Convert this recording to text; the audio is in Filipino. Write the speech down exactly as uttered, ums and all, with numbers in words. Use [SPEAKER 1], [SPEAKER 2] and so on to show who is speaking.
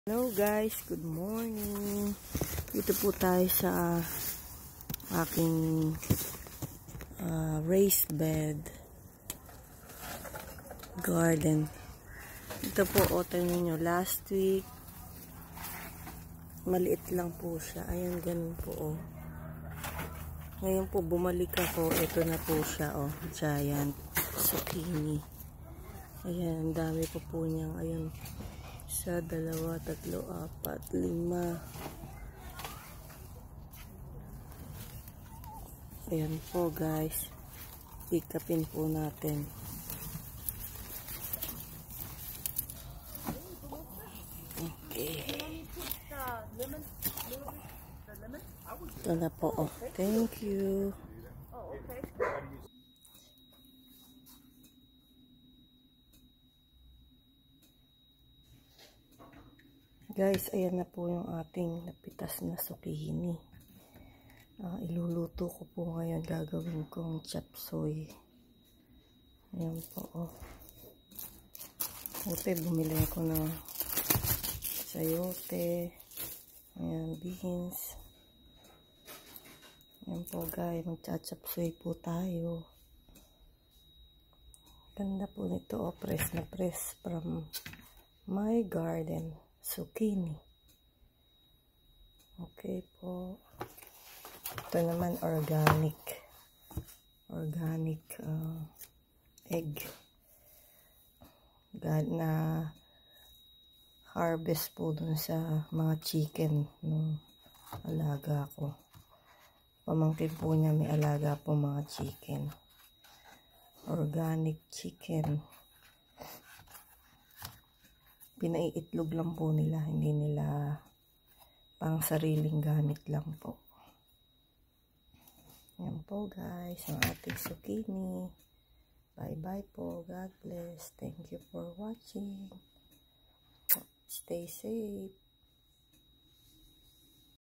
[SPEAKER 1] Hello guys, good morning. Dito po tayo sa aking uh, raised bed garden. Ito po, o tingnan nyo, last week maliit lang po siya. Ayan, ganun po o. Ngayon po bumalik ako, ito na po siya o, giant zucchini. Ayan, ang dami po po niyang, ayun, isa, dalawa, tatlo, apat, lima. Ayan po guys, pick-upin po natin. Okay. Ito na po oh. Thank you. Guys, ayan na po yung ating napitas na zucchini. Uh, iluluto ko po ngayon. Gagawin kong chop suey. Ayan po, oh. Buti, bumili ako ng sayote. Ayan, beans. Ayan po, guys. Mag-chop suey po tayo. Ganda po nito, oh. Press na press from my garden. Zucchini. Okay po. Ito naman organic. Organic uh, egg. God na harvest po dun sa mga chicken nung alaga ko. Pamangkin po niya may alaga po mga chicken. Organic chicken. Pinaiitlog lang po nila, hindi nila pang sariling gamit lang po. Yan po guys, ang ating zucchini. Bye bye po, God bless. Thank you for watching. Stay safe.